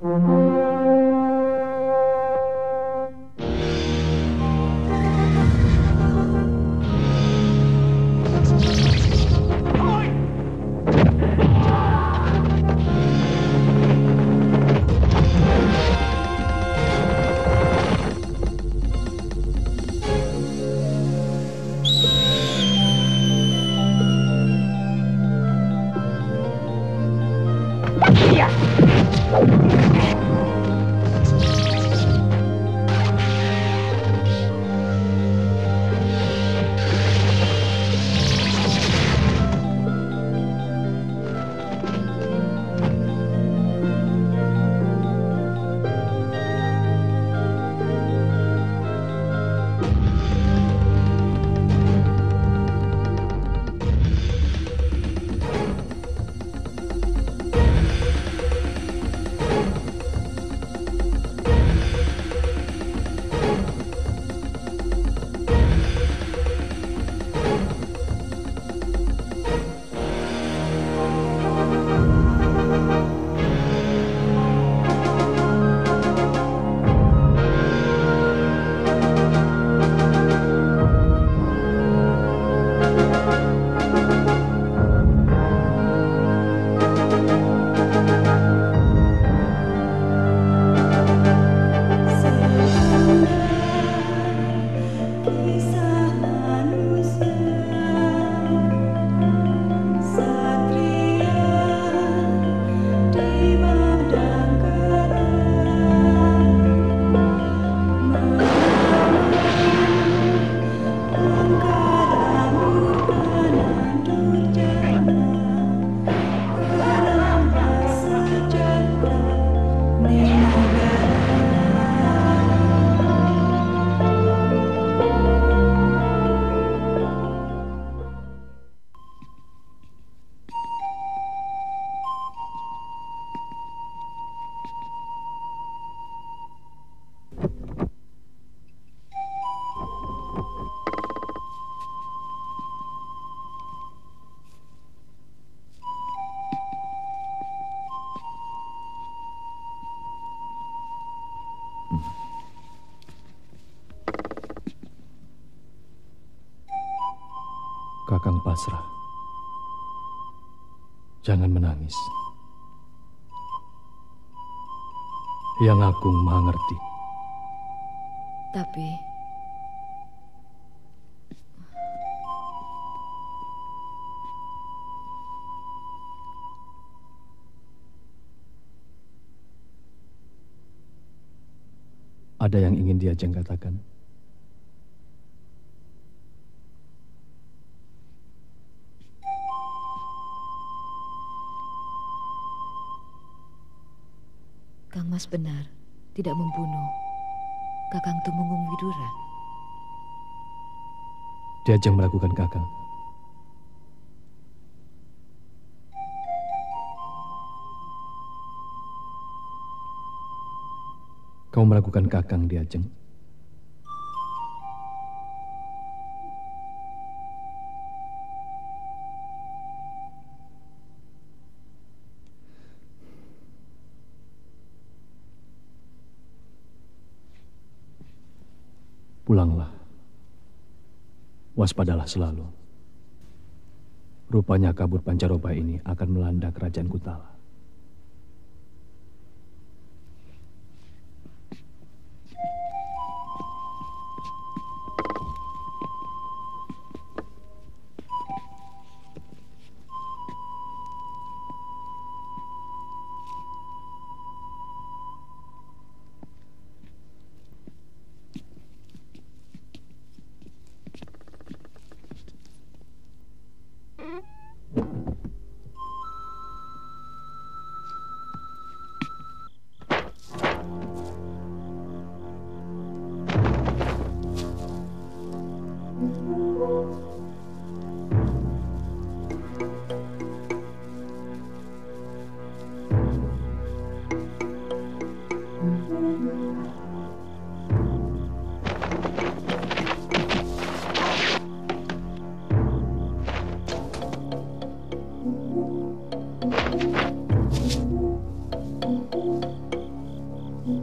Kakang pasrah. Jangan menangis. Yang Agung Maha ngerti. Tapi ada yang ingin Diajeng katakan? Kang Mas benar tidak membunuh Kakang Tumenggung Widura. Diajeng meragukan Kakang. Kau meragukan Kakang, Diajeng? Pulanglah. Waspadalah selalu. Rupanya kabut pancaroba ini akan melanda kerajaan Kutala.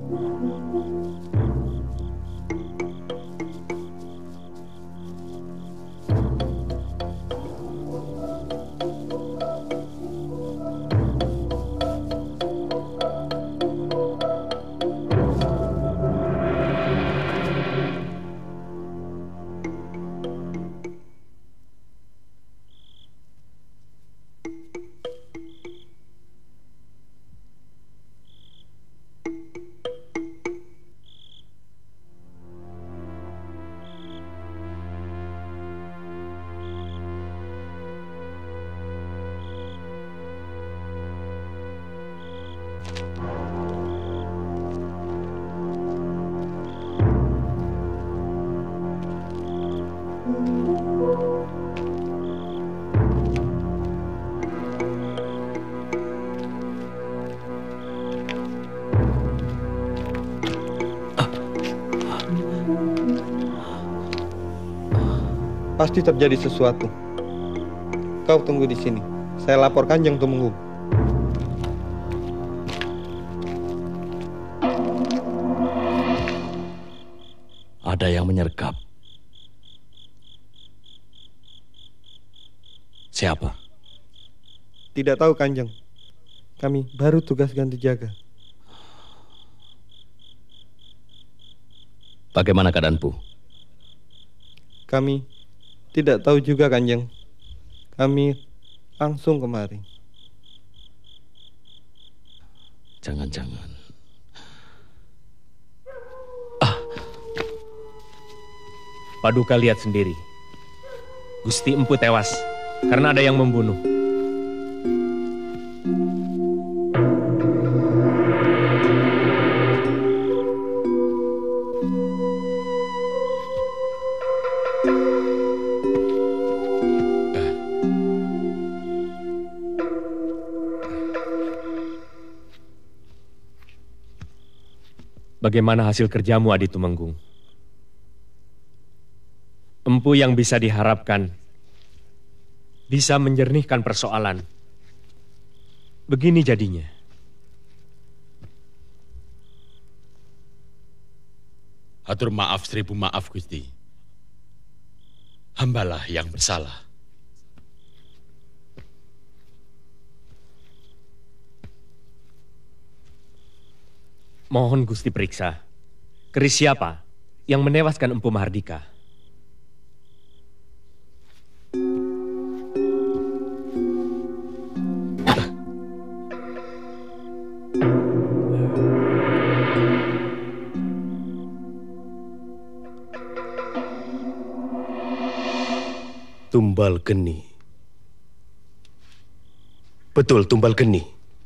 Pasti terjadi sesuatu. Kau tunggu di sini. Saya lapor Kanjeng Tumenggung. Ada yang menyergap. Siapa? Tidak tahu, Kanjeng. Kami baru tugas ganti jaga. Bagaimana keadaanmu? Kami tidak tahu juga, Kanjeng. Kami langsung kemari. Jangan-jangan. Paduka lihat sendiri. Gusti Empu tewas karena ada yang membunuh. Bagaimana hasil kerjamu, Adi Tumenggung? Empu yang bisa diharapkan bisa menjernihkan persoalan. Begini jadinya. Hatur maaf, 1000 maaf, Gusti. Hambalah yang bersalah. Mohon Gusti periksa, keris siapa yang menewaskan Empu Mahardika? Tumbal Geni. Betul, Tumbal Geni.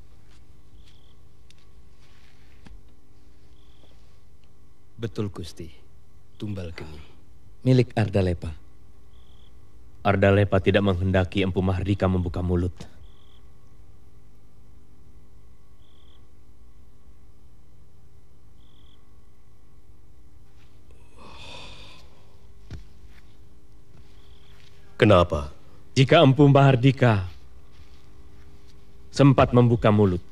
Betul, Gusti. Tumbal Geni. Milik Ardalepa. Ardalepa tidak menghendaki Empu Mahardika membuka mulut. Kenapa? Jika Empu Mahardika sempat membuka mulut,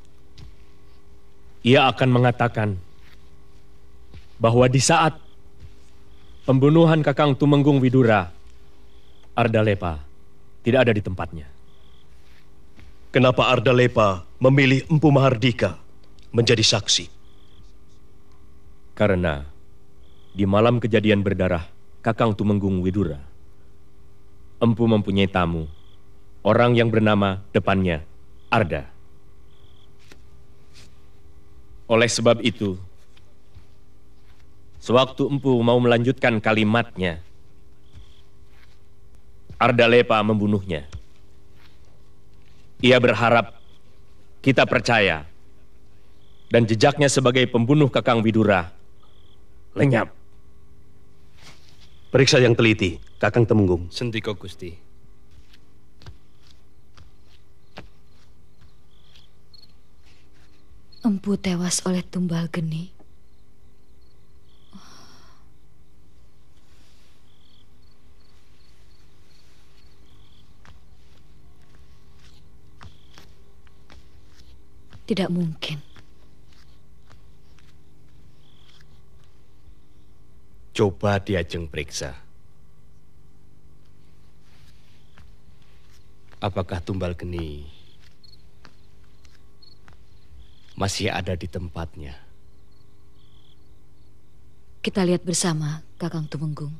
ia akan mengatakan bahwa di saat pembunuhan Kakang Tumenggung Widura, Ardalepa tidak ada di tempatnya. Kenapa Ardalepa memilih Empu Mahardika menjadi saksi? Karena di malam kejadian berdarah Kakang Tumenggung Widura, Empu mempunyai tamu, orang yang bernama depannya Arda. Oleh sebab itu, sewaktu Empu mau melanjutkan kalimatnya, Ardalepa membunuhnya. Ia berharap kita percaya dan jejaknya sebagai pembunuh Kakang Widura lenyap. Periksa yang teliti, Kakang Tumenggung. Sendika, Gusti. Empu tewas oleh Tumbal Geni. Tidak mungkin. Coba Diajeng periksa. Apakah Tumbal Geni masih ada di tempatnya? Kita lihat bersama, Kakang Tumenggung.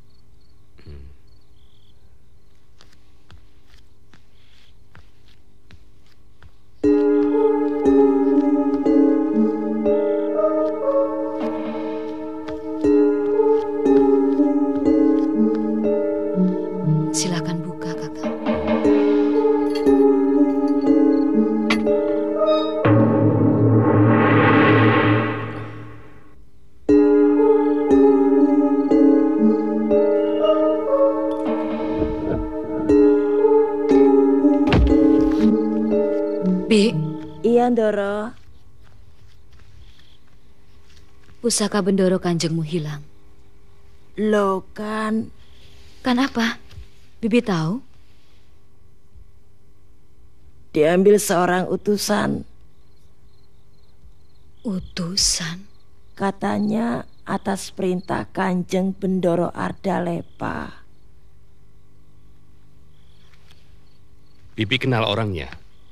Silakan buka, Kakang. Bi, Iya, Ndoro. pusaka Bendoro Kanjengmu hilang. Loh kan, Kan apa? Bibi tahu? diambil seorang utusan. Utusan. Katanya atas perintah Kanjeng Bendoro Ardalepa. Bibi kenal orangnya.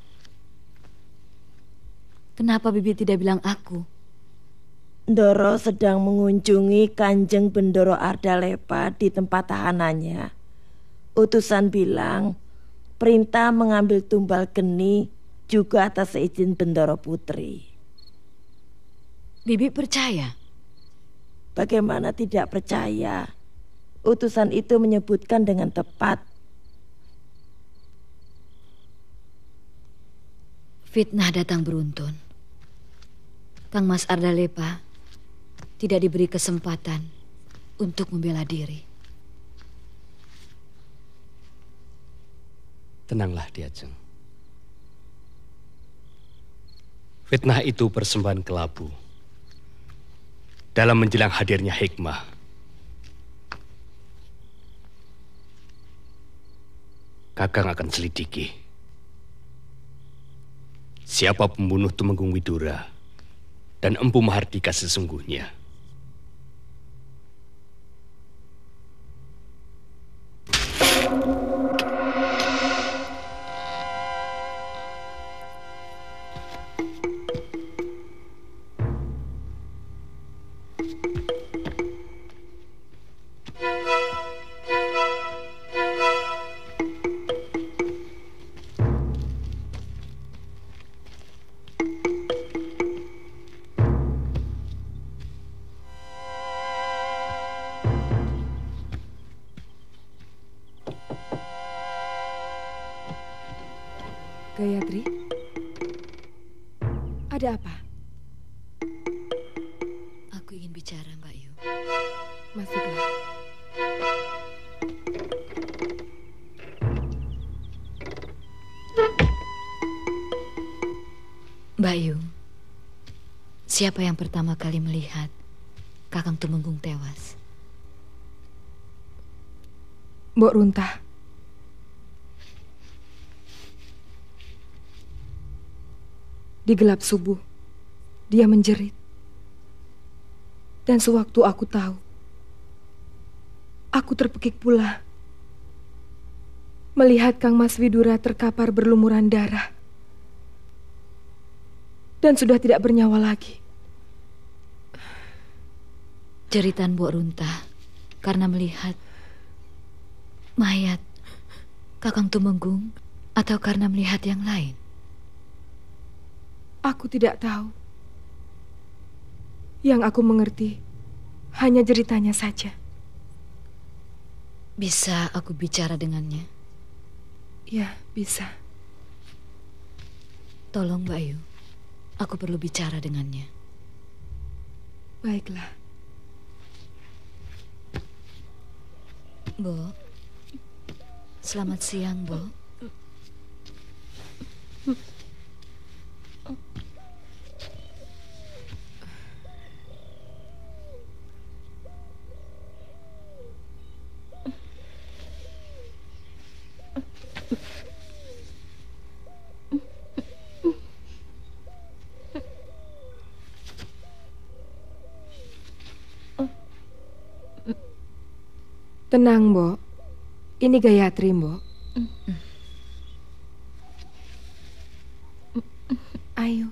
Kenapa Bibi tidak bilang aku? Ndoro sedang mengunjungi Kanjeng Bendoro Ardalepa di tempat tahanannya. Utusan bilang perintah mengambil Tumbal Geni juga atas izin Bendoro Putri. Bibi percaya? Bagaimana tidak percaya? Utusan itu menyebutkan dengan tepat. Fitnah datang beruntun. Kang Mas Ardalepa tidak diberi kesempatan untuk membela diri. Tenanglah Diajeng. Fitnah itu persembahan kelabu dalam menjelang hadirnya hikmah. Kakang akan selidiki siapa pembunuh Tumenggung Widura dan Empu Mahardika sesungguhnya. Gayatri, ada apa? Aku ingin bicara, Mbak Yu. Masuklah. Mbak Yu, siapa yang pertama kali melihat Kakang Tumenggung tewas? Mbok Runtah. Di gelap subuh, dia menjerit. Dan sewaktu aku tahu, aku terpekik pula melihat Kang Mas Widura terkapar berlumuran darah dan sudah tidak bernyawa lagi. Jeritan Mbok Runtah karena melihat mayat Kakang Tumenggung atau karena melihat yang lain? Aku tidak tahu. Yang aku mengerti hanya jeritanya saja. Bisa aku bicara dengannya? Ya, bisa. Tolong Mbak Yu, aku perlu bicara dengannya. Baiklah. Bo, selamat siang, Bo. Tenang, Mbok. Ini Gayatri, Mbok. Ayo.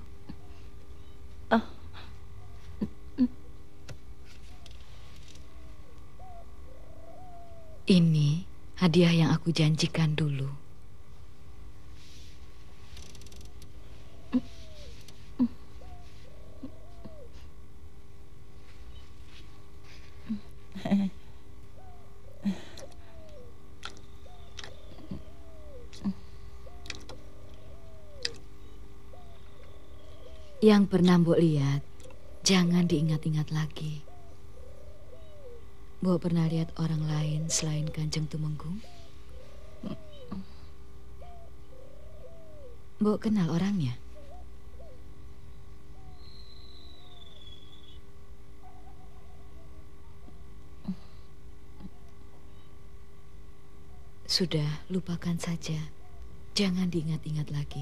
Ini hadiah yang aku janjikan dulu. Yang pernah Mbok lihat, jangan diingat-ingat lagi. Mbok pernah lihat orang lain selain Kanjeng Tumenggung? Mbok kenal orangnya? Sudah, lupakan saja. Jangan diingat-ingat lagi.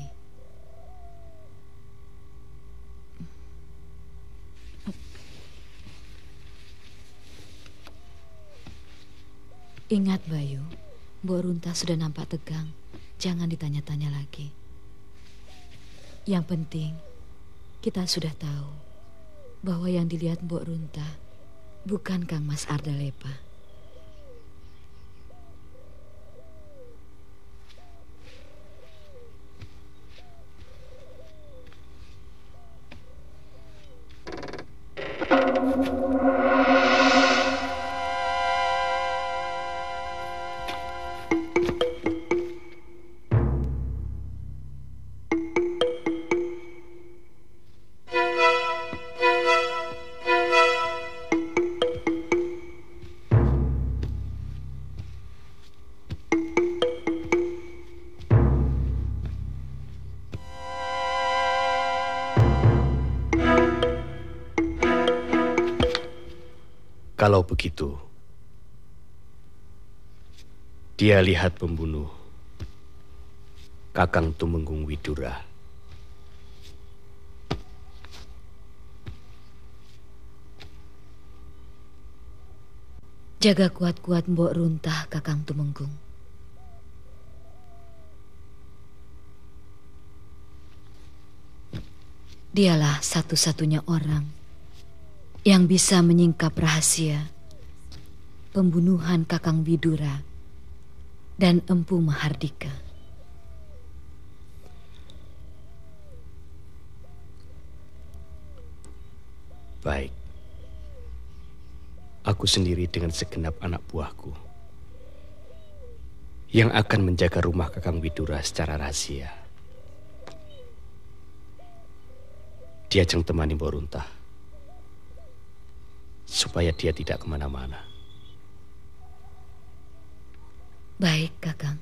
Ingat Bayu, Mbok Runta sudah nampak tegang. Jangan ditanya-tanya lagi. Yang penting, kita sudah tahu bahwa yang dilihat Mbok Runta bukan Kang Mas Ardalepa. Kalau begitu, dia lihat pembunuh Kakang Tumenggung Widura. Jaga kuat-kuat Mbok Runta, Kakang Tumenggung. Dialah satu-satunya orang yang bisa menyingkap rahasia pembunuhan Kakang Widura dan Empu Mahardika. Baik. Aku sendiri dengan segenap anak buahku yang akan menjaga rumah Kakang Widura secara rahasia. Diajeng temani Mbok Runta supaya dia tidak kemana-mana. Baik, Kakang.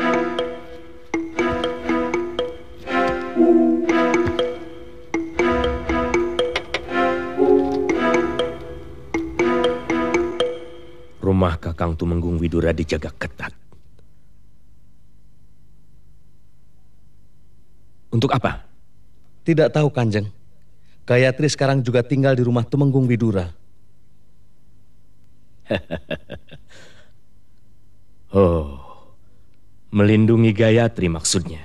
Rumah Kakang Tumenggung Widura dijaga ketat. Untuk apa? Tidak tahu, Kanjeng. Gayatri sekarang juga tinggal di rumah Tumenggung Widura. Oh, melindungi Gayatri maksudnya.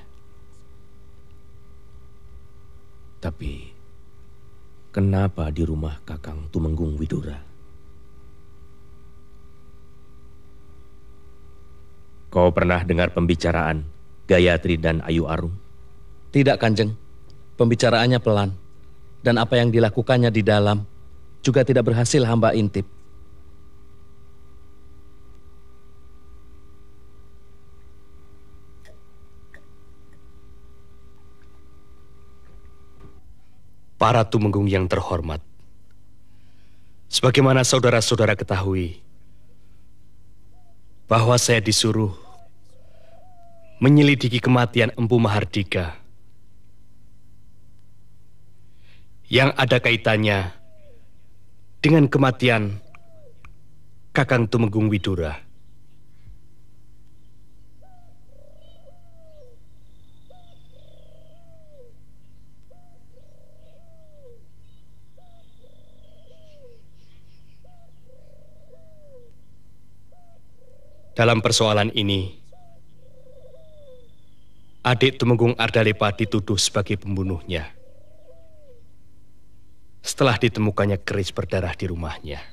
Tapi, kenapa di rumah Kakang Tumenggung Widura? Kau pernah dengar pembicaraan Gayatri dan Ayu Arung? Tidak, Kanjeng. Pembicaraannya pelan. Dan apa yang dilakukannya di dalam juga tidak berhasil hamba intip. Para Tumenggung yang terhormat, sebagaimana saudara-saudara ketahui, bahwa saya disuruh menyelidiki kematian Empu Mahardika yang ada kaitannya dengan kematian Kakang Tumenggung Widura. Dalam persoalan ini, adik Tumenggung Ardalepa dituduh sebagai pembunuhnya. Setelah ditemukannya keris berdarah di rumahnya.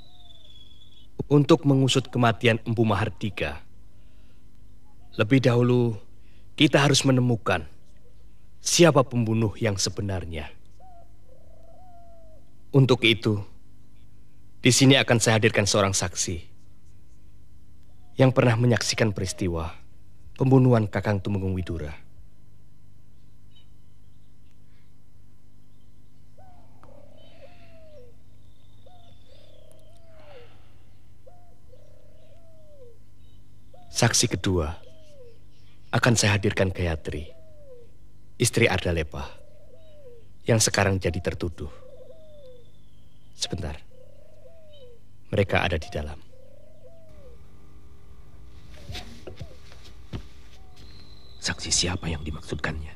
Untuk mengusut kematian Empu Mahardika, lebih dahulu kita harus menemukan siapa pembunuh yang sebenarnya. Untuk itu, di sini akan saya hadirkan seorang saksi yang pernah menyaksikan peristiwa pembunuhan Kakang Tumenggung Widura. Saksi kedua akan saya hadirkan Gayatri, istri Ardalepa, yang sekarang jadi tertuduh. Sebentar, mereka ada di dalam. Saksi siapa yang dimaksudkannya?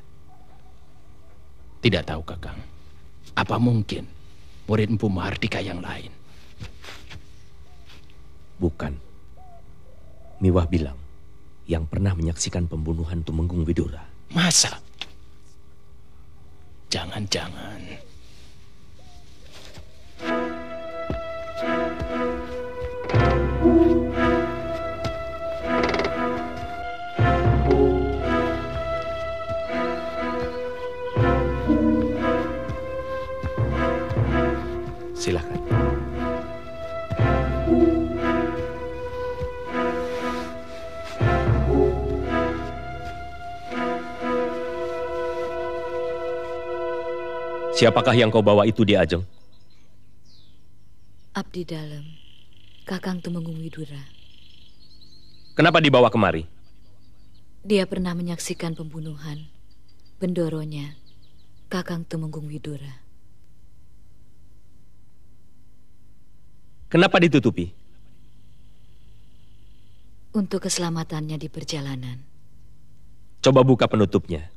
Tidak tahu, Kakang. Apa mungkin murid Empu Mahardika yang lain? Bukan. Miwah bilang yang pernah menyaksikan pembunuhan Tumenggung Widura. Masa? Jangan-jangan. Silakan. Siapakah yang kau bawa itu di Ajeng? Abdi Dalem, Kakang Tumenggung Widura. Kenapa dibawa kemari? Dia pernah menyaksikan pembunuhan bendoronya Kakang Tumenggung Widura. Kenapa ditutupi? Untuk keselamatannya di perjalanan. Coba buka penutupnya.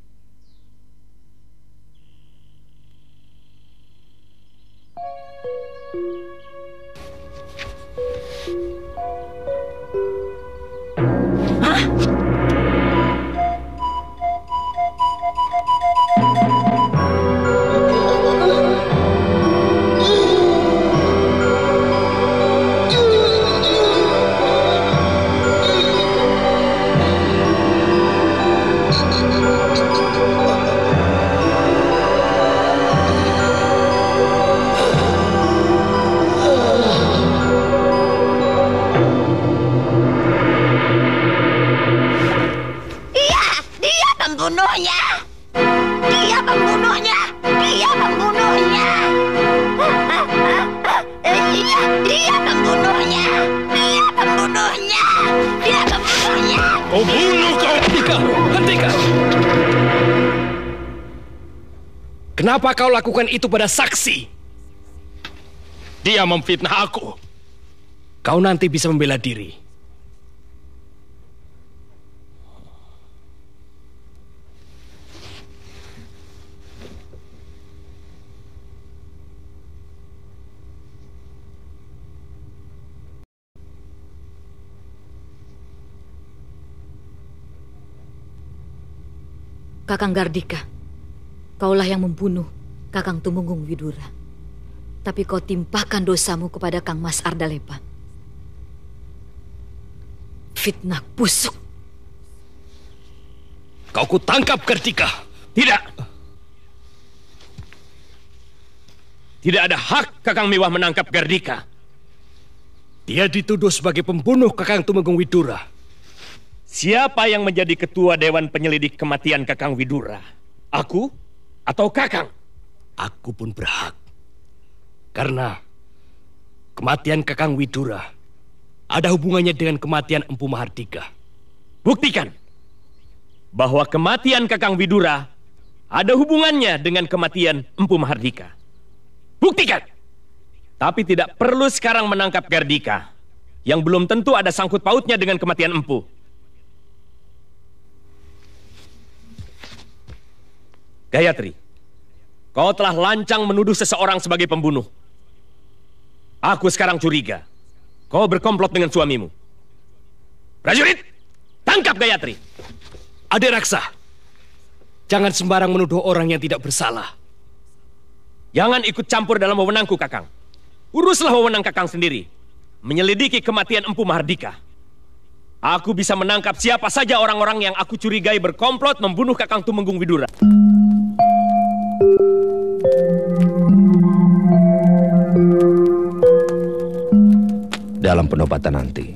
Kenapa kau lakukan itu pada saksi? Dia memfitnah aku. Kau nanti bisa membela diri. Kakang Gardika, kaulah yang membunuh Kakang Tumenggung Widura. Tapi kau timpahkan dosamu kepada Kang Mas Ardalepa. Fitnah busuk. Kau kutangkap, Gardika. Tidak. Tidak ada hak Kakang Miwah menangkap Gardika. Dia dituduh sebagai pembunuh Kakang Tumenggung Widura. Siapa yang menjadi ketua Dewan Penyelidik Kematian Kakang Widura? Aku atau Kakang? Aku pun berhak. Karena kematian Kakang Widura ada hubungannya dengan kematian Empu Mahardika. Buktikan bahwa kematian Kakang Widura ada hubungannya dengan kematian Empu Mahardika. Buktikan. Tapi tidak perlu sekarang menangkap Gardika yang belum tentu ada sangkut pautnya dengan kematian Empu. Gayatri, kau telah lancang menuduh seseorang sebagai pembunuh. Aku sekarang curiga kau berkomplot dengan suamimu. Prajurit, tangkap Gayatri. Adik Raksa, jangan sembarang menuduh orang yang tidak bersalah. Jangan ikut campur dalam wewenangku, Kakang. Uruslah wewenang Kakang sendiri. Menyelidiki kematian Empu Mahardika. Aku bisa menangkap siapa saja orang-orang yang aku curigai berkomplot membunuh Kakang Tumenggung Widura. Dalam penobatan nanti,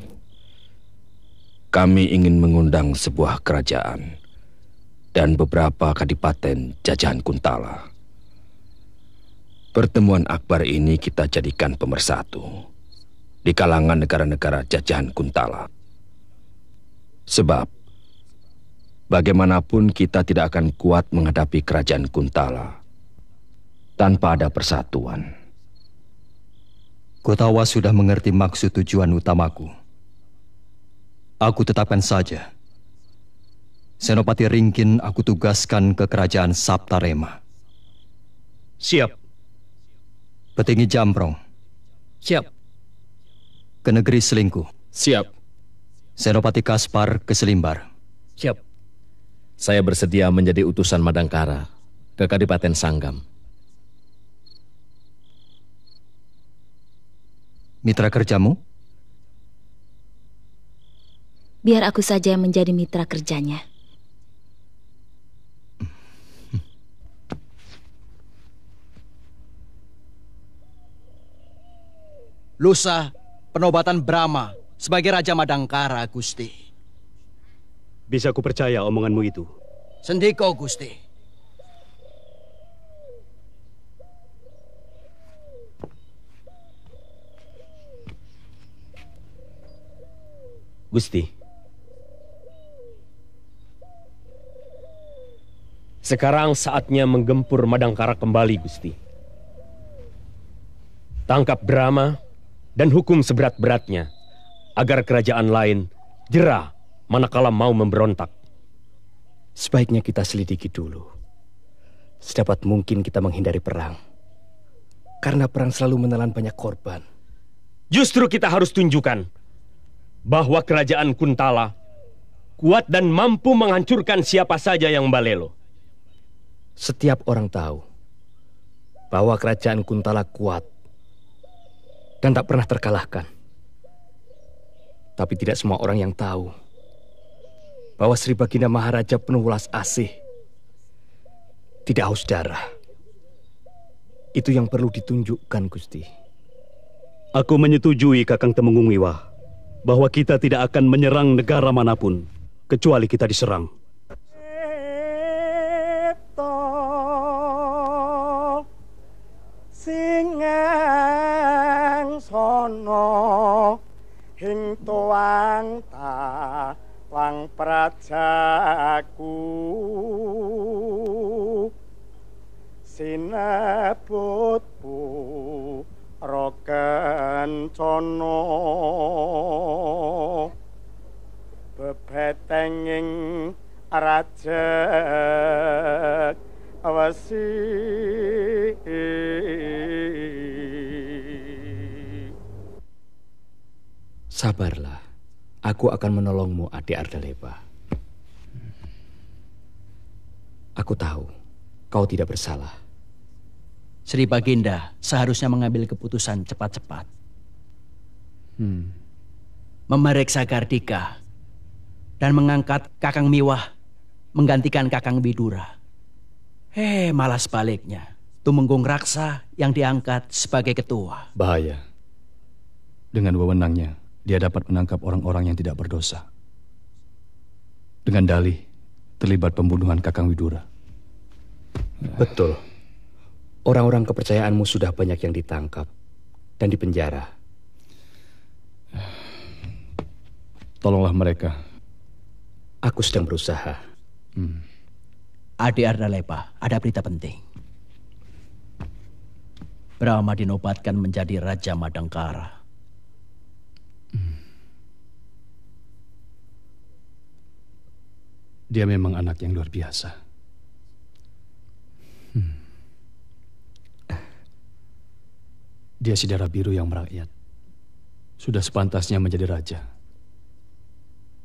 kami ingin mengundang sebuah kerajaan dan beberapa kadipaten jajahan Kuntala. Pertemuan akbar ini kita jadikan pemersatu di kalangan negara-negara jajahan Kuntala. Sebab, bagaimanapun kita tidak akan kuat menghadapi kerajaan Kuntala tanpa ada persatuan. Kotawa sudah mengerti maksud tujuan utamaku. Aku tetapkan saja. Senopati Ringkin aku tugaskan ke kerajaan Saptarema. Siap. Petinggi Jambrong. Siap. Ke negeri Selingkuh. Siap. Senopati Kaspar ke Selimbar. Siap. Saya bersedia menjadi utusan Madangkara ke Kadipaten Sanggam. Mitra kerjamu? Biar aku saja yang menjadi mitra kerjanya. Lusa, penobatan Brahma sebagai Raja Madangkara, Gusti. Bisa ku percaya omonganmu itu? Sendiko, Gusti. Gusti, sekarang saatnya menggempur Madangkara kembali, Gusti. Tangkap Brahma dan hukum seberat-beratnya, agar kerajaan lain jera manakala mau memberontak. Sebaiknya kita selidiki dulu. Sedapat mungkin kita menghindari perang. Karena perang selalu menelan banyak korban. Justru kita harus tunjukkan bahwa kerajaan Kuntala kuat dan mampu menghancurkan siapa saja yang membalelo. Setiap orang tahu bahwa kerajaan Kuntala kuat dan tak pernah terkalahkan. Tapi tidak semua orang yang tahu bahwa Sri Baginda Maharaja penuh welas asih, tidak haus darah. Itu yang perlu ditunjukkan, Gusti. Aku menyetujui Kakang Temenggung Iwah bahwa kita tidak akan menyerang negara manapun kecuali kita diserang. Singang sono hing tuang ta lang prajaku sinebutku roken cono bebetenging rajek awasi. Sabarlah, aku akan menolongmu, adik Ardalepa. Aku tahu kau tidak bersalah. Sri Baginda seharusnya mengambil keputusan cepat-cepat. Memeriksa Gardika dan mengangkat Kakang Miwah menggantikan Kakang Widura. Malah sebaliknya, Tumenggung Raksa yang diangkat sebagai ketua. Bahaya. Dengan wewenangnya, dia dapat menangkap orang-orang yang tidak berdosa. Dengan dalih, terlibat pembunuhan Kakang Widura. Betul. Orang-orang kepercayaanmu sudah banyak yang ditangkap dan dipenjara. Tolonglah mereka. Aku sedang berusaha. Adik Ardalepa, ada berita penting. Brahma dinobatkan menjadi Raja Madangkara. Dia memang anak yang luar biasa. Dia si darah biru yang merakyat. Sudah sepantasnya menjadi raja.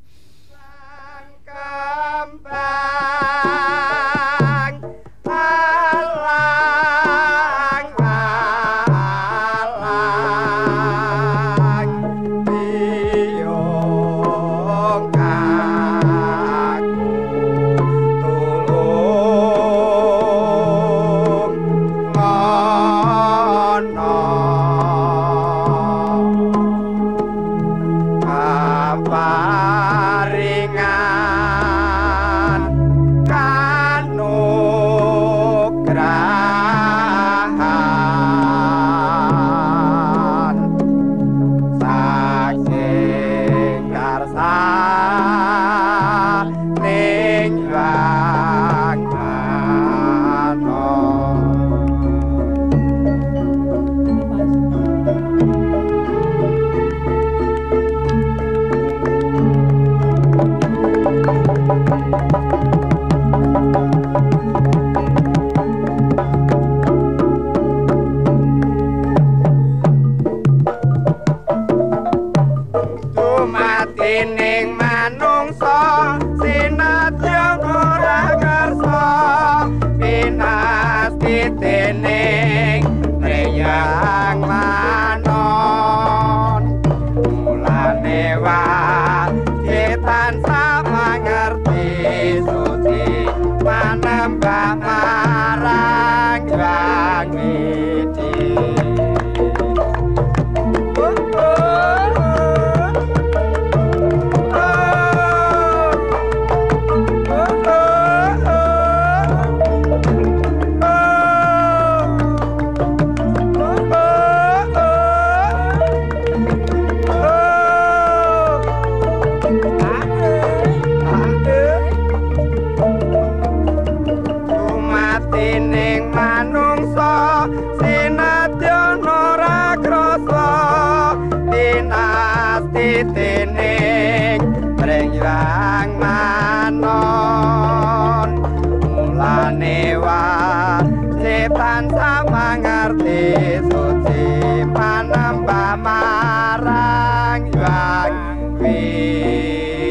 sinadyan ora krasa dinasti dening pringyang manon mulane wae tansah mangerti suci manembah marang Hyang Widi.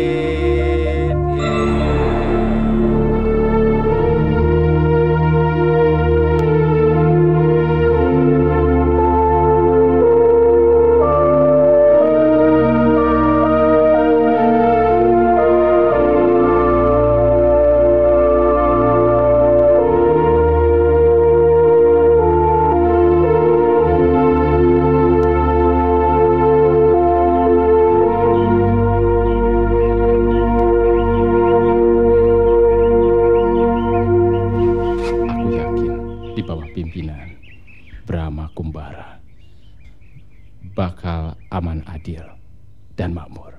Pimpinan Brahma Kumbara bakal aman, adil, dan makmur.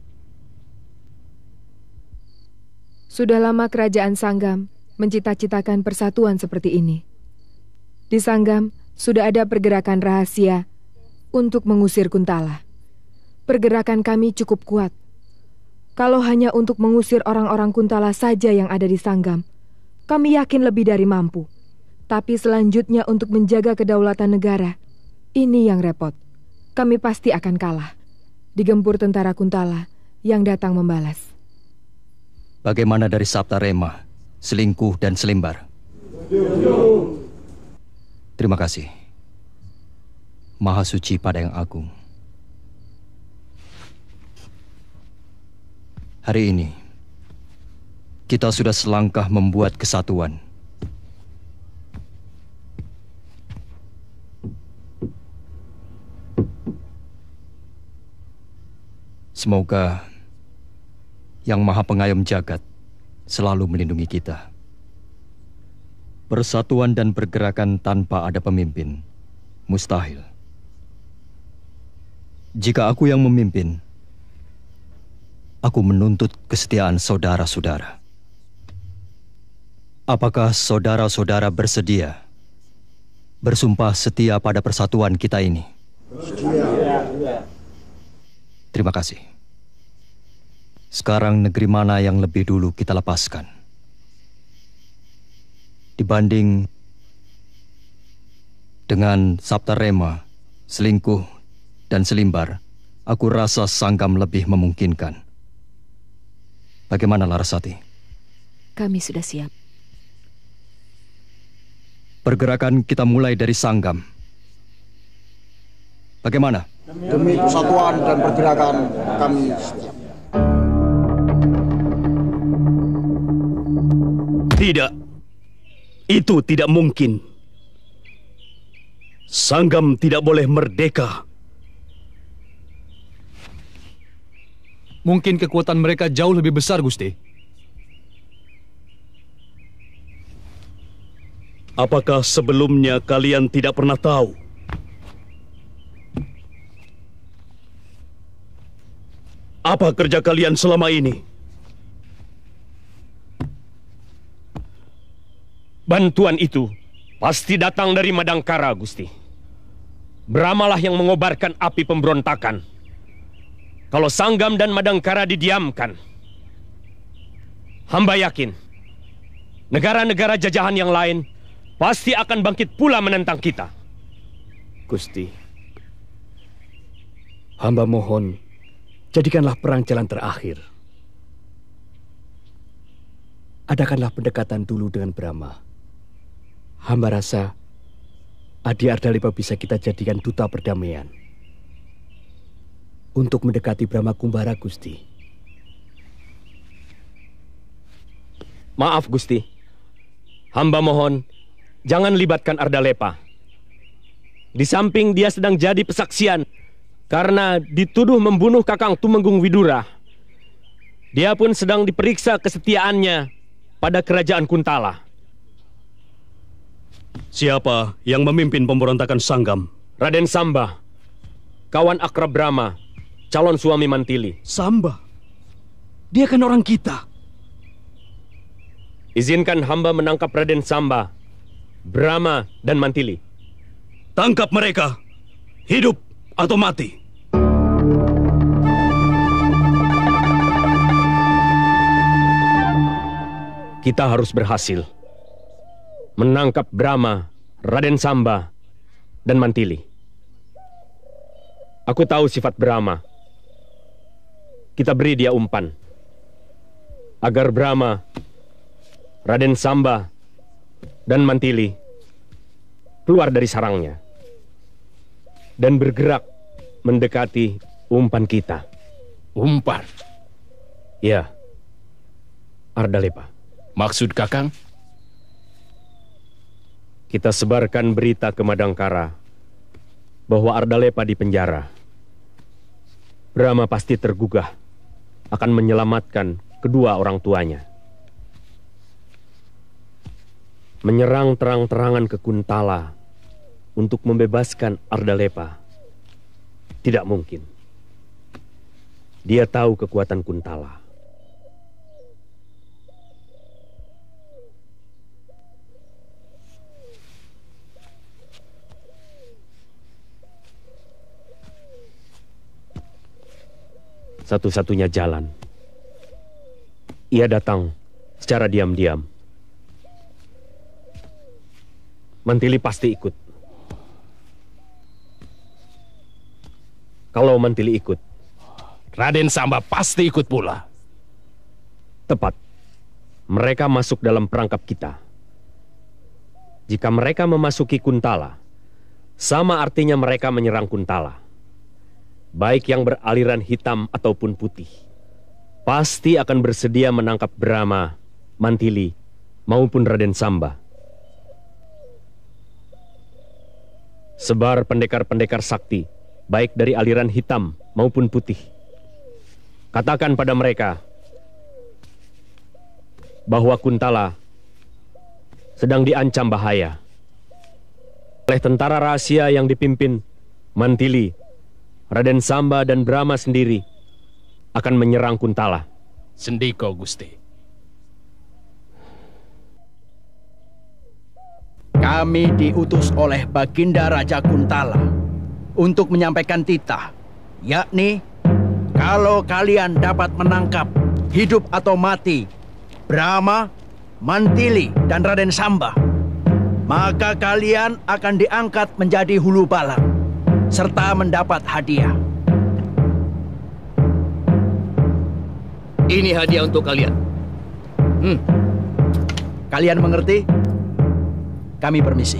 Sudah lama kerajaan Sanggam mencita-citakan persatuan seperti ini. Di Sanggam sudah ada pergerakan rahasia untuk mengusir Kuntala. Pergerakan kami cukup kuat. Kalau hanya untuk mengusir orang-orang Kuntala saja yang ada di Sanggam, kami yakin lebih dari mampu. Tapi selanjutnya untuk menjaga kedaulatan negara, ini yang repot. Kami pasti akan kalah. Digempur tentara Kuntala yang datang membalas. Bagaimana dari Saptarema, Selingkuh, dan Selimbar? Terima kasih. Maha Suci pada yang agung. Hari ini, kita sudah selangkah membuat kesatuan. Semoga Yang Maha Pengayom Jagat selalu melindungi kita. Persatuan dan pergerakan tanpa ada pemimpin mustahil. Jika aku yang memimpin, aku menuntut kesetiaan saudara-saudara. Apakah saudara-saudara bersedia bersumpah setia pada persatuan kita ini? Terima kasih. Sekarang negeri mana yang lebih dulu kita lepaskan? Dibanding dengan Saptarema, Selingkuh, dan Selimbar, aku rasa Sanggam lebih memungkinkan. Bagaimana Larasati? Kami sudah siap. Pergerakan kita mulai dari Sanggam. Bagaimana? Demi persatuan dan pergerakan kami siap. Tidak. Itu tidak mungkin. Sanggam tidak boleh merdeka. Mungkin kekuatan mereka jauh lebih besar, Gusti. Apakah sebelumnya kalian tidak pernah tahu? Apa kerja kalian selama ini? Bantuan itu pasti datang dari Madangkara, Gusti. Brahmalah yang mengobarkan api pemberontakan. Kalau Sanggam dan Madangkara didiamkan, hamba yakin negara-negara jajahan yang lain pasti akan bangkit pula menentang kita. Gusti, hamba mohon, jadikanlah perang jalan terakhir. Adakanlah pendekatan dulu dengan Brahma. Hamba rasa Adi Ardalepa bisa kita jadikan duta perdamaian untuk mendekati Brahma Kumbara, Gusti. Maaf, Gusti. Hamba mohon, jangan libatkan Ardalepa. Di samping dia sedang jadi pesaksian karena dituduh membunuh Kakang Tumenggung Widura, dia pun sedang diperiksa kesetiaannya pada kerajaan Kuntala. Siapa yang memimpin pemberontakan Sanggam? Raden Samba, kawan akrab Brahma, calon suami Mantili. Samba? Dia kan orang kita. Izinkan hamba menangkap Raden Samba, Brahma, dan Mantili. Tangkap mereka, hidup atau mati. Kita harus berhasil menangkap Brahma, Raden Samba, dan Mantili. Aku tahu sifat Brahma. Kita beri dia umpan agar Brahma, Raden Samba, dan Mantili keluar dari sarangnya dan bergerak mendekati umpan kita. Umpan? Ya, Ardalepa. Maksud Kakang? Kita sebarkan berita ke Madangkara bahwa Ardalepa di penjara. Brahma pasti tergugah akan menyelamatkan kedua orang tuanya. Menyerang terang-terangan ke Kuntala untuk membebaskan Ardalepa tidak mungkin. Dia tahu kekuatan Kuntala. Satu-satunya jalan, ia datang secara diam-diam. Mantili pasti ikut. Kalau Mantili ikut, Raden Samba pasti ikut pula. Tepat. Mereka masuk dalam perangkap kita. Jika mereka memasuki Kuntala, sama artinya mereka menyerang Kuntala. Baik yang beraliran hitam ataupun putih, pasti akan bersedia menangkap Brahma, Mantili, maupun Raden Samba. Sebar pendekar-pendekar sakti, baik dari aliran hitam maupun putih. Katakan pada mereka bahwa Kuntala sedang diancam bahaya oleh tentara rahasia yang dipimpin Mantili. Raden Samba dan Brahma sendiri akan menyerang Kuntala. Sendiko, Gusti. Kami diutus oleh Baginda Raja Kuntala untuk menyampaikan titah, yakni kalau kalian dapat menangkap hidup atau mati Brahma, Mantili, dan Raden Samba, maka kalian akan diangkat menjadi hulu balang serta mendapat hadiah. Ini hadiah untuk kalian. Kalian mengerti? Kami permisi.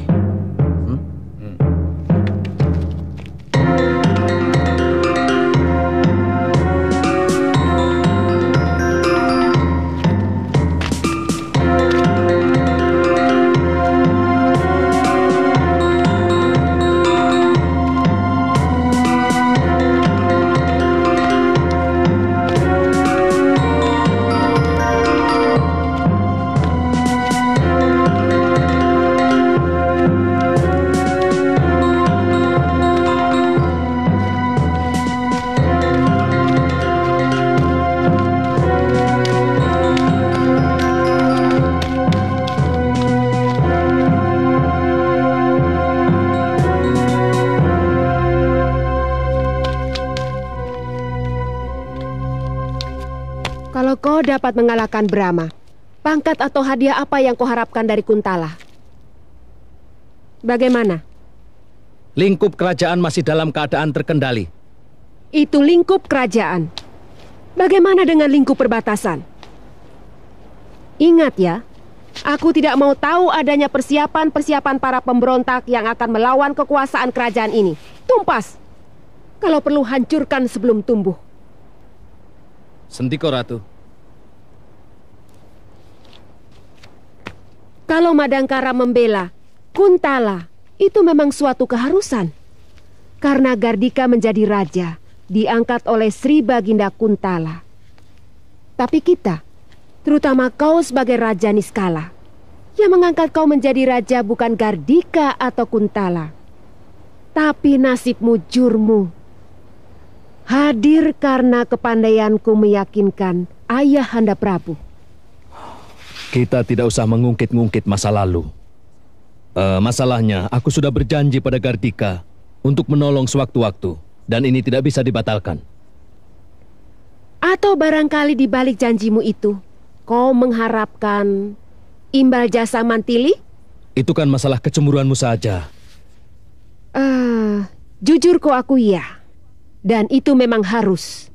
Kalau kau dapat mengalahkan Brahma, pangkat atau hadiah apa yang kau harapkan dari Kuntala? Bagaimana? Lingkup kerajaan masih dalam keadaan terkendali. Itu lingkup kerajaan. Bagaimana dengan lingkup perbatasan? Ingat ya, aku tidak mau tahu adanya persiapan-persiapan para pemberontak yang akan melawan kekuasaan kerajaan ini. Tumpas! Kalau perlu hancurkan sebelum tumbuh. Sendiko, Ratu. Kalau Madangkara membela Kuntala, itu memang suatu keharusan. Karena Gardika menjadi raja, diangkat oleh Sri Baginda Kuntala. Tapi kita, terutama kau sebagai Raja Niskala, yang mengangkat kau menjadi raja bukan Gardika atau Kuntala, tapi nasibmu jurmu. Hadir karena kepandaianku meyakinkan Ayahanda Prabu. Kita tidak usah mengungkit-ngungkit masa lalu. Masalahnya, aku sudah berjanji pada Gardika untuk menolong sewaktu-waktu, dan ini tidak bisa dibatalkan. Atau barangkali di balik janjimu itu, kau mengharapkan imbal jasa Mantili? Itu kan masalah kecemburuanmu saja. Jujur kau akui ya, dan itu memang harus.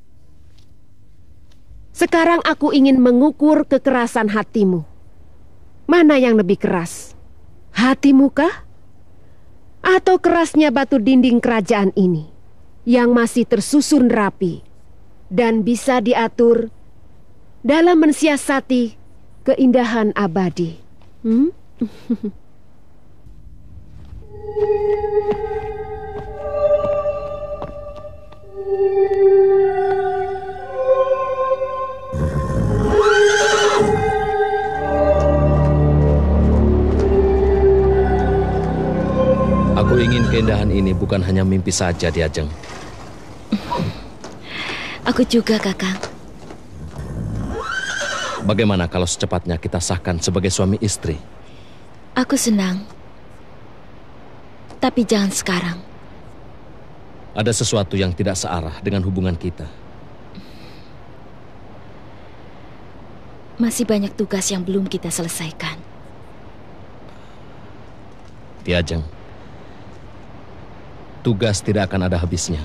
Sekarang aku ingin mengukur kekerasan hatimu. Mana yang lebih keras? Hatimu kah? Atau kerasnya batu dinding kerajaan ini yang masih tersusun rapi dan bisa diatur dalam mensiasati keindahan abadi? Aku ingin keindahan ini bukan hanya mimpi saja, Diajeng. Aku juga, Kakang. Bagaimana kalau secepatnya kita sahkan sebagai suami istri? Aku senang. Tapi jangan sekarang. Ada sesuatu yang tidak searah dengan hubungan kita. Masih banyak tugas yang belum kita selesaikan. Diajeng, tugas tidak akan ada habisnya.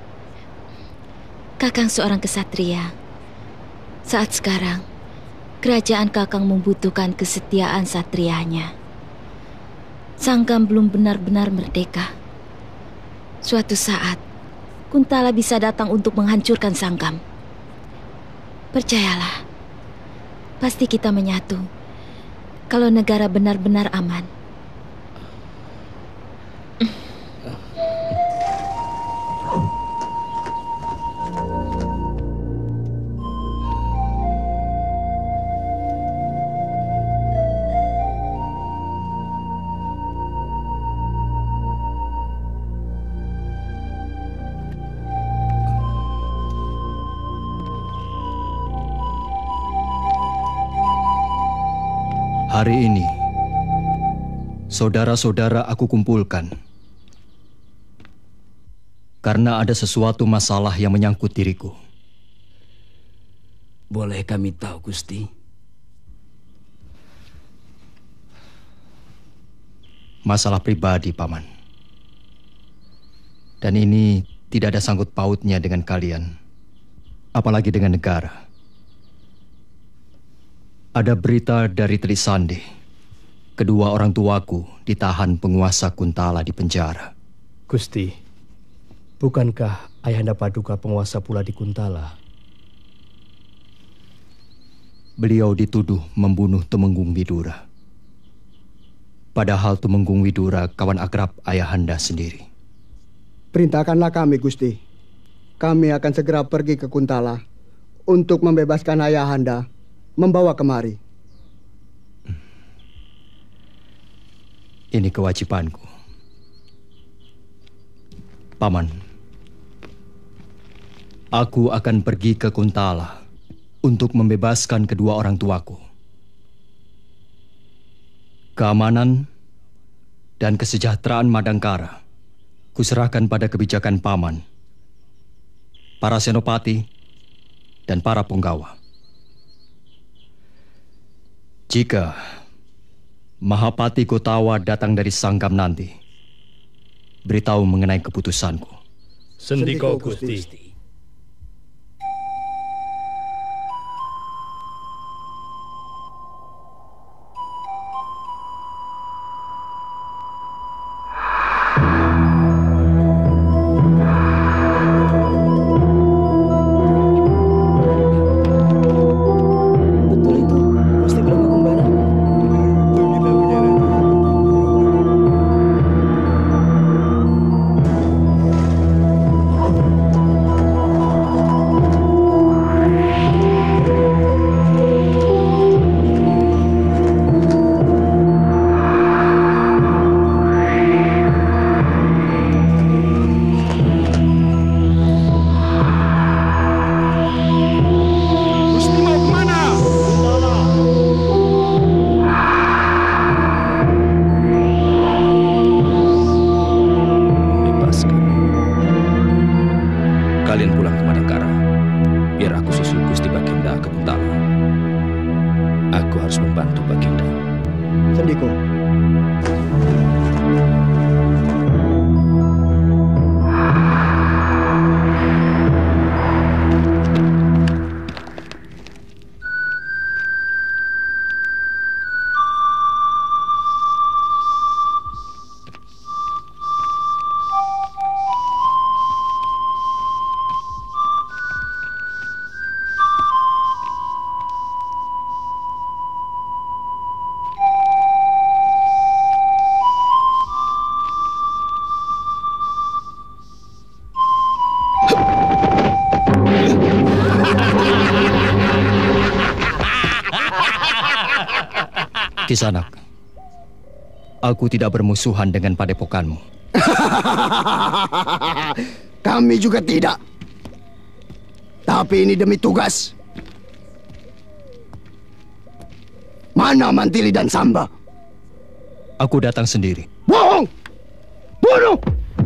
Kakang seorang kesatria. Saat sekarang, kerajaan Kakang membutuhkan kesetiaan satrianya. Sanggam belum benar-benar merdeka. Suatu saat, Kuntala bisa datang untuk menghancurkan Sanggam. Percayalah, pasti kita menyatu kalau negara benar-benar aman. Hari ini, saudara-saudara aku kumpulkan karena ada sesuatu masalah yang menyangkut diriku. Boleh kami tahu, Gusti? Masalah pribadi, Paman. Dan ini tidak ada sangkut pautnya dengan kalian, apalagi dengan negara. Ada berita dari Telik Sandi. Kedua orang tuaku ditahan penguasa Kuntala di penjara. Gusti, bukankah Ayahanda Paduka penguasa pula di Kuntala? Beliau dituduh membunuh Tumenggung Widura. Padahal Tumenggung Widura kawan akrab Ayahanda sendiri. Perintahkanlah kami, Gusti. Kami akan segera pergi ke Kuntala untuk membebaskan Ayahanda, membawa kemari. Ini kewajibanku. Paman, aku akan pergi ke Kuntala untuk membebaskan kedua orang tuaku. Keamanan dan kesejahteraan Madangkara kuserahkan pada kebijakan Paman, para senopati, dan para punggawa. Jika Mahapati Gotawa datang dari Sanggam nanti, beritahu mengenai keputusanku. Sendiko, Gusti. kalian pulang ke Madangkara. Biar aku susul Gusti Baginda ke Kuntala. Aku harus membantu Baginda. Sendiko. Kisanak, aku tidak bermusuhan dengan padepokanmu. Kami juga tidak. Tapi ini demi tugas. Mana Mantili dan Samba? Aku datang sendiri. Bohong! Bunuh!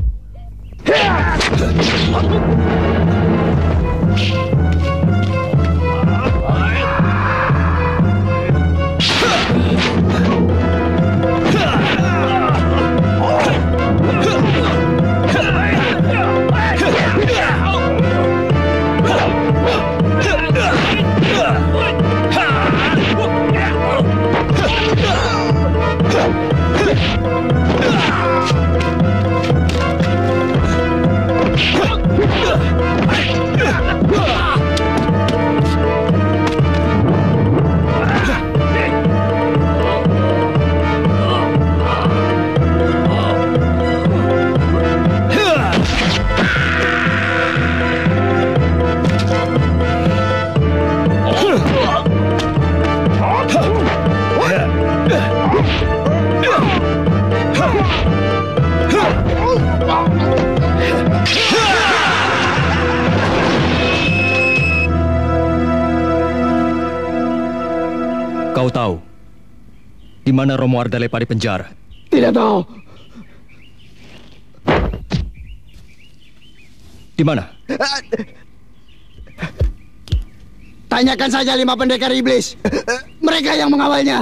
Kau tahu di mana Romo Ardalepa di penjara? Tidak tahu. Di mana? Tanyakan saja 5 pendekar iblis. Mereka yang mengawalnya.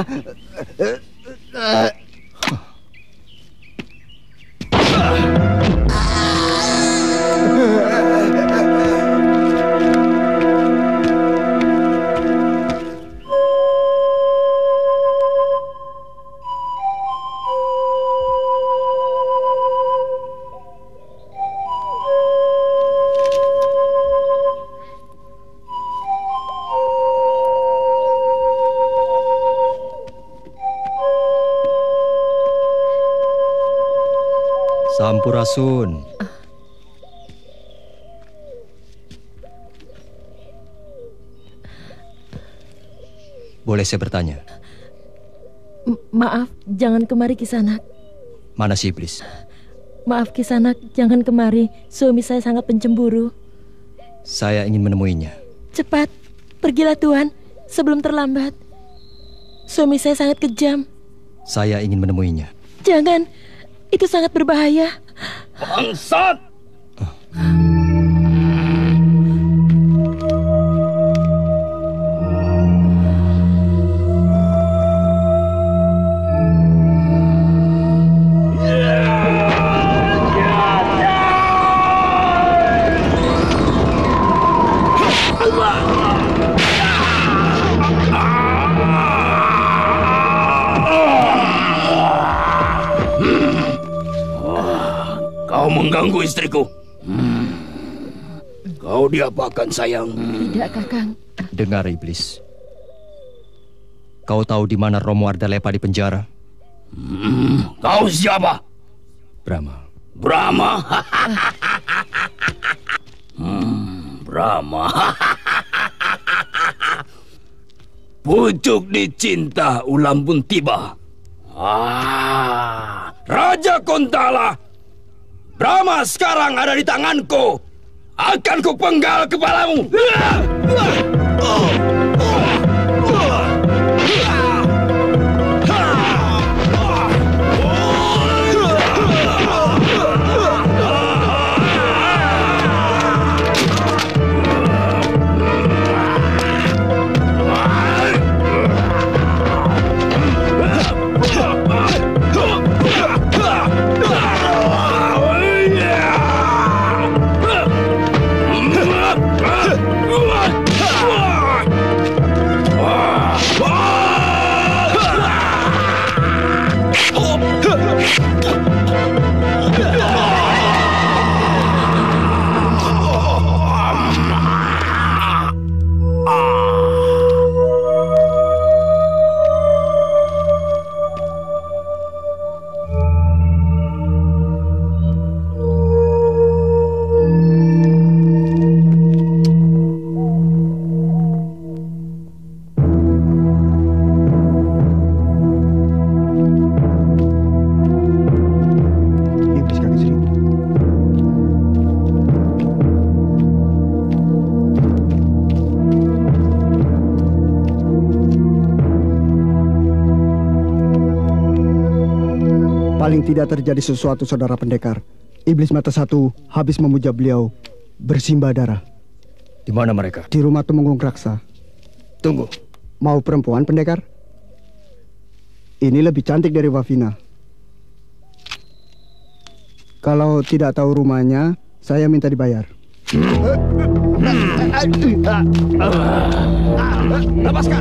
Sampurasun. Boleh saya bertanya? Maaf, jangan kemari Kisanak. Mana si iblis? Maaf Kisanak, jangan kemari. Suami saya sangat pencemburu. Saya ingin menemuinya. Cepat, pergilah Tuan, sebelum terlambat. Suami saya sangat kejam. Saya ingin menemuinya. Jangan, itu sangat berbahaya. Bangsat! Kau mengganggu istriku. Kau diapakan sayang? Tidak, Kakang. Dengar iblis. Kau tahu di mana Romo Ardalepa di penjara? Kau siapa? Brahma. Brahma? Brahma. Pucuk dicinta ulam pun tiba. Raja Kuntala, Brahma sekarang ada di tanganku. Akan kupenggal kepalamu. paling tidak terjadi sesuatu, saudara pendekar. Iblis mata satu habis memuja beliau bersimbah darah. Di mana mereka? Di rumah Tumenggung Raksa. Tunggu. Mau perempuan pendekar? Ini lebih cantik dari Wafina. Kalau tidak tahu rumahnya, saya minta dibayar. Lepaskan.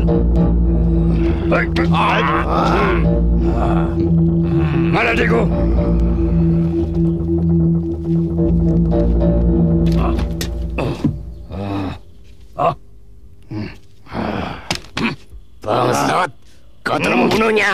Mana adikku? Bangsat, kau telah membunuhnya.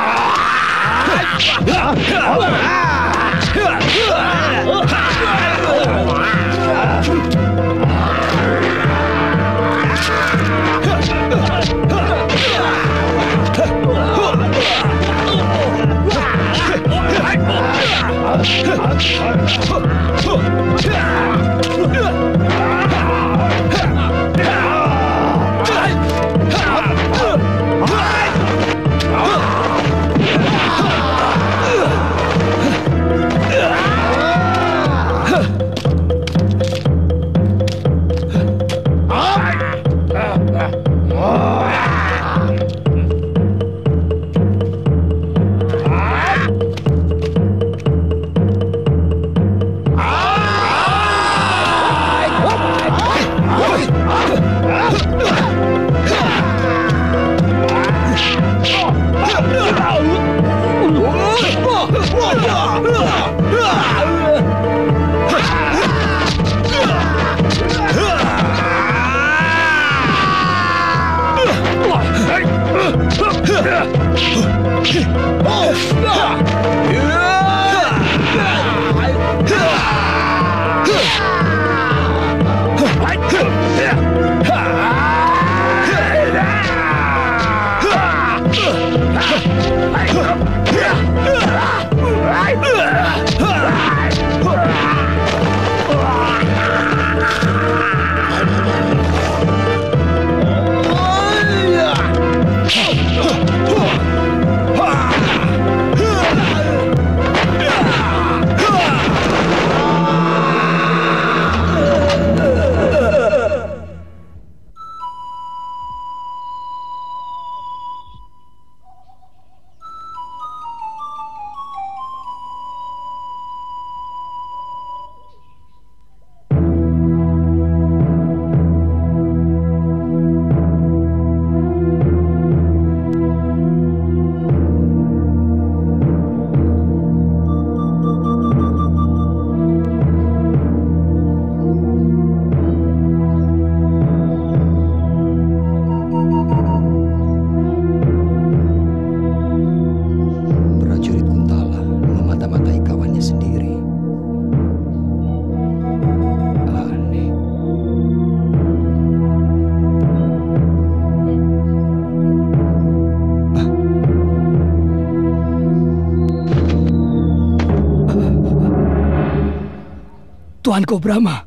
Tuanku Brahma.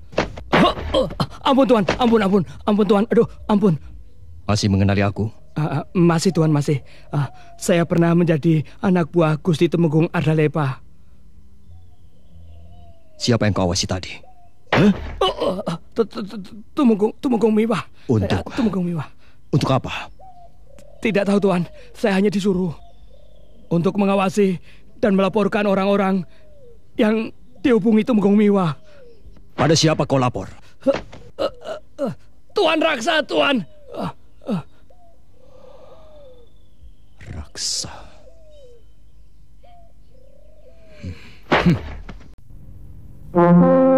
Ampun Tuan, ampun Tuan. Aduh, ampun. Masih mengenali aku? Masih Tuan, masih. Saya pernah menjadi anak buah Gusti Tumenggung Ardalepa. Siapa yang kau awasi tadi? Tumenggung Miwah. Untuk? Tumenggung Miwah. Untuk apa? Tidak tahu Tuan, saya hanya disuruh untuk mengawasi dan melaporkan orang-orang yang dihubungi Tumenggung Miwah. Pada siapa kau lapor? Tuan Raksa, Tuan. Raksa. Hmm.